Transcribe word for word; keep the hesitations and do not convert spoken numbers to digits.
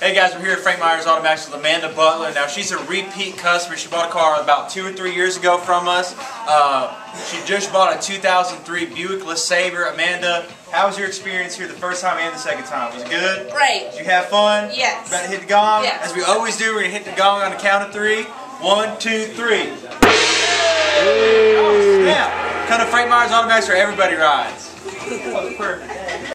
Hey guys, we're here at Frank Myers Automax with Amanda Butler. Now she's a repeat customer. She bought a car about two or three years ago from us. Uh, she just bought a two thousand three Buick LeSabre. Amanda, how was your experience here the first time and the second time? Was it good? Great. Did you have fun? Yes. About to hit the gong? Yes. As we always do, we're going to hit the gong on the count of three. One, two, three. Oh, snap. Come to Frank Myers Automax where everybody rides. That was perfect.